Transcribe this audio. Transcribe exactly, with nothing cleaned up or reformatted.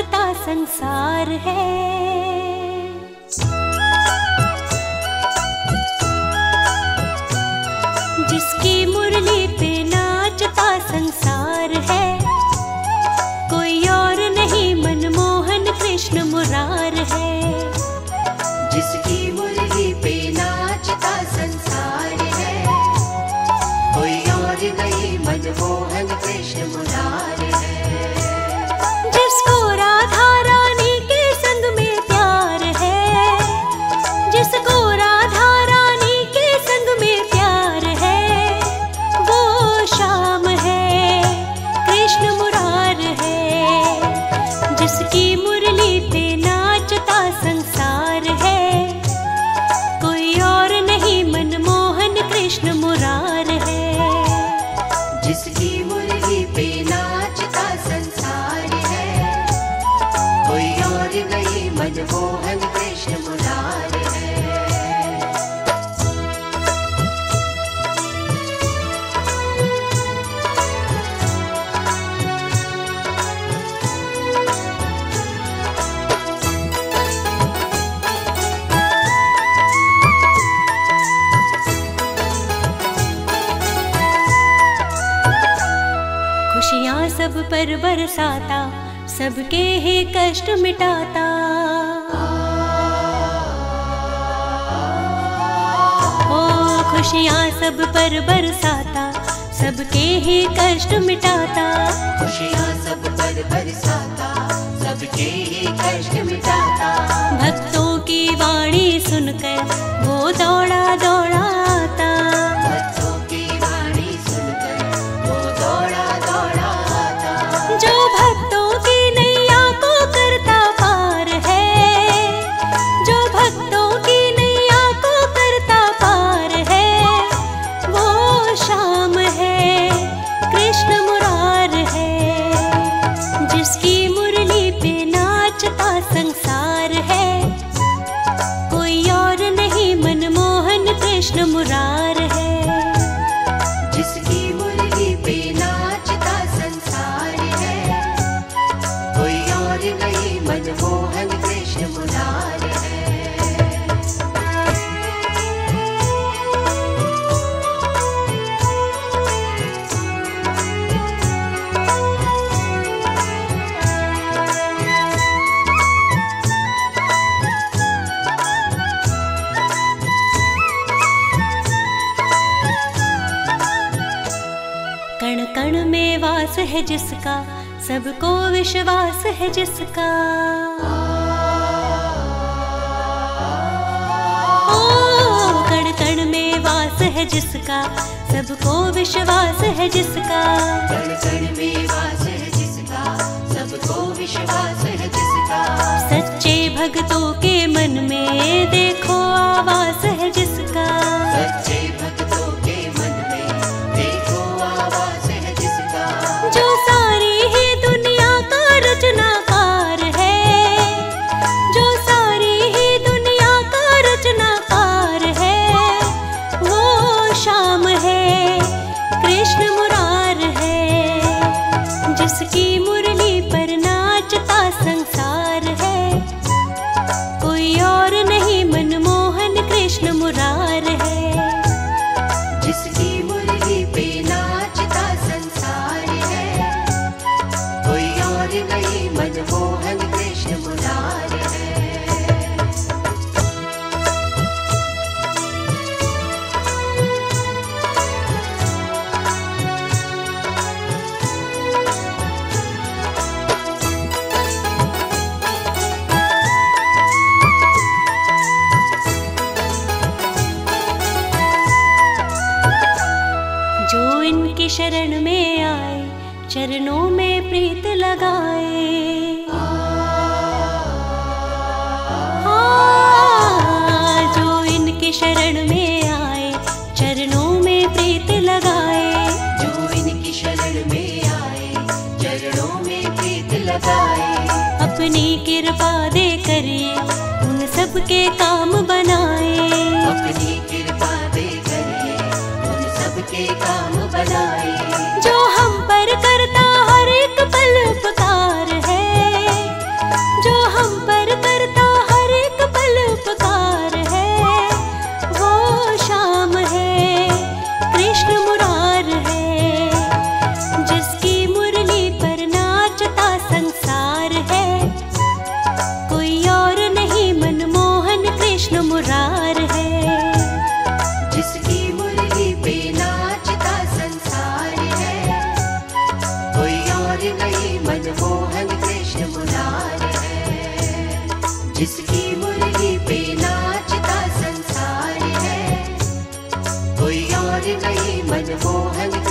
नाचता संसार है। जिसकी मुरली पे नाचता संसार है, कोई और नहीं मनमोहन कृष्ण मुरार है। जिसकी मुरली पे नाचता संसार है, कोई और नहीं मनमोहन कृष्ण मुरार है। जिसको राधा रानी के संग में प्यार है, जिसको राधा रानी के संग में प्यार है, वो श्याम है कृष्ण मुरार है। जिसकी मुरली पे नाचता संसार है, कोई और नहीं मनमोहन कृष्ण मुरार है। जिसकी मुरली पे नाचता संसार है, कोई और नहीं मनमोहन कृष्ण मुरार है। खुशियाँ सब पर बरसाता, सबके ही कष्ट मिटाता। ओ खुशियाँ सब पर बरसाता, सबके ही कष्ट मिटाता। खुशियाँ सब पर बरसाता, सबके ही कष्ट मिटाता। भक्तों की वाणी सुनकर वो दौड़ा दौड़ा आता। भक्तों की वाणी सुनकर वो दौड़ा दौड़ा आता। जो भक्तों की नैया को करता पार है, जो भक्तों की नैया को करता पार है, वो श्याम है कृष्ण मुरार है। जिसकी मुरली पे नाचता संसार है, कोई और नहीं मनमोहन कृष्ण मुरार है। जिसकी मुरली पे नाचता संसार है, कोई और नहीं मनमोहन कृष्ण मुरार है। कण कण में वास है जिसका, सबको विश्वास है जिसका। ओ कण कण में वास है जिसका, सबको विश्वास है जिसका। कण कण में वास है जिसका, सबको विश्वास है जिसका। सच्चे भक्तों के मन में देखो आवास है जिसका। सच्चे भक्तों के मन में देखो आवाज है जिसका। जो सारी ही दुनिया का रचनाकार है, जो सारी ही दुनिया का रचनाकार है, वो श्याम है कृष्ण मुरार है। जिसकी मुरली पर नाचता संसार है, कोई और नहीं मनमोहन कृष्ण मुरार है। जिसकी मुरली पे नाचता संसार है, कोई और नहीं मनमोहन कृष्ण मुरार है। जो इनकी शरण में आए, चरणों में प्रीत लगाए। हाँ, जो इनकी शरण में आए, चरणों में प्रीत लगाए। जो इनकी शरण में आए, चरणों में प्रीत लगाए। अपनी कृपा दे करिए उन सबके काम बनाए। अपनी कृपा दे करिए उन सबके काम बनाए। जो हम पर करता हर एक पल उपकार है, जिसकी मुरली पे नाचता संसार है, कोई और नहीं मनमोहन